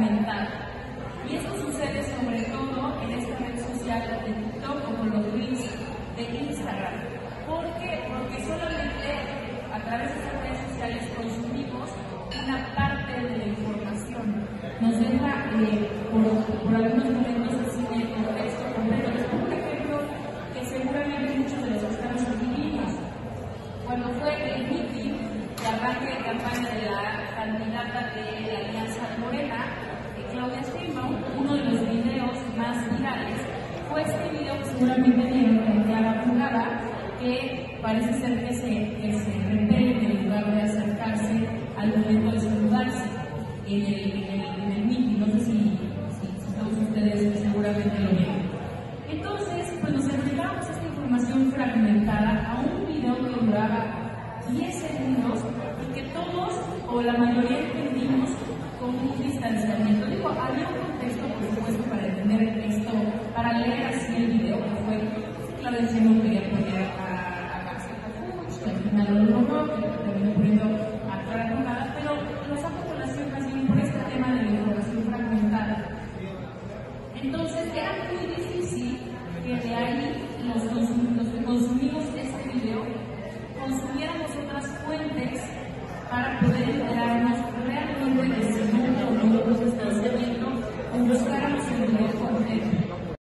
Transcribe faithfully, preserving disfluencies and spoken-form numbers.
fragmentada. Y esto sucede sobre todo en esta red social de TikTok o con los reels de Instagram. ¿Por qué? Porque solamente a través de estas redes sociales consumimos una parte de la información. Nos deja eh, por, por algunos momentos así en el contexto completo. Les pongo un ejemplo que seguramente muchos de los que estamos aquí vimos. Cuando fue el meeting de arranque de campaña de la candidata de la Alianza Morena, Claudia Sheinbaum, uno de los videos más virales fue este video que seguramente vieron de Clara Brugada, que parece ser que se, que se repele en lugar de acercarse al momento de saludarse en el, en el, en el meeting. No sé si, si, si todos ustedes seguramente lo ven. Entonces, pues nos enfrentábamos a esta información fragmentada a un video que duraba diez segundos y que todos o la mayoría entendimos con un distanciamiento. Digo, había un contexto, por supuesto, para entender esto, para leer así el video, que fue, claro, diciendo que quería poner a, a García Capuch, que al final lo logró, que terminó poniendo a Clara Brugada, pero lo saco con colación más bien por este tema de la información fragmentada. Entonces, era muy difícil que de ahí los, consum los que consumimos este video consumiéramos otras fuentes para poder